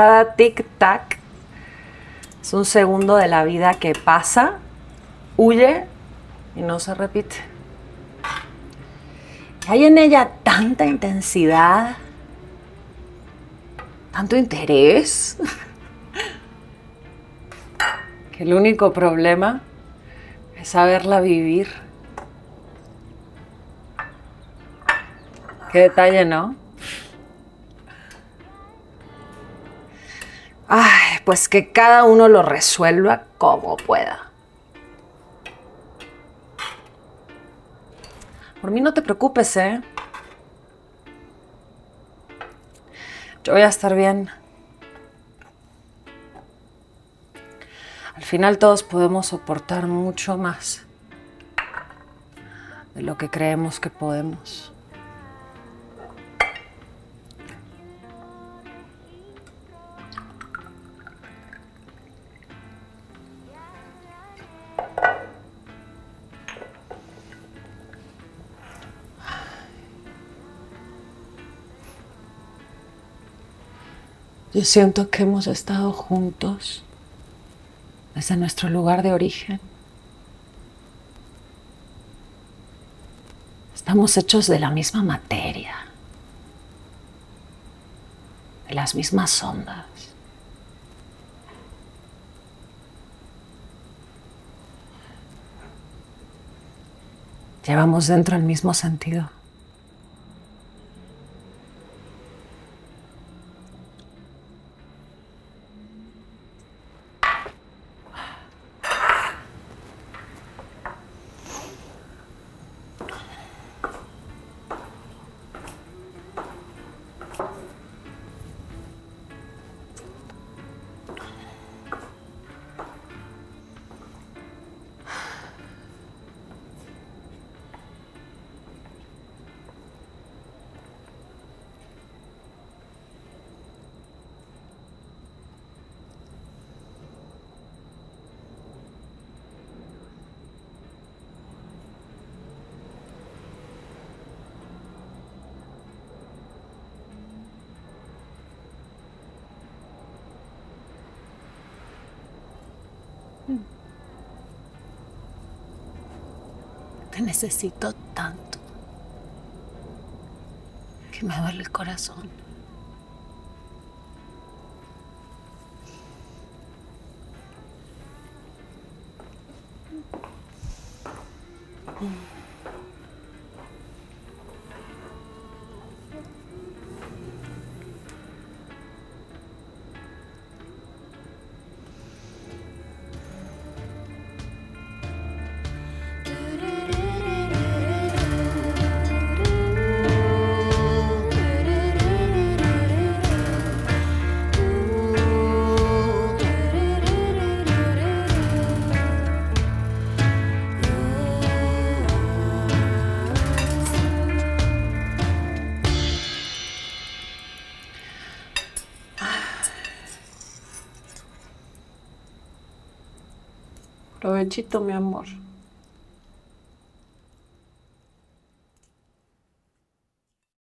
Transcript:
entrada tic-tac. Es un segundo de la vida que pasa, huye y no se repite. Hay en ella tanta intensidad, tanto interés, que el único problema es saberla vivir. Qué detalle, ¿no? Ay, pues que cada uno lo resuelva como pueda. Por mí no te preocupes, ¿eh? Yo voy a estar bien. Al final todos podemos soportar mucho más de lo que creemos que podemos. Yo siento que hemos estado juntos desde nuestro lugar de origen. Estamos hechos de la misma materia, de las mismas ondas. Llevamos dentro el mismo sentido. Te necesito tanto que me duele el corazón. Provechito, mi amor.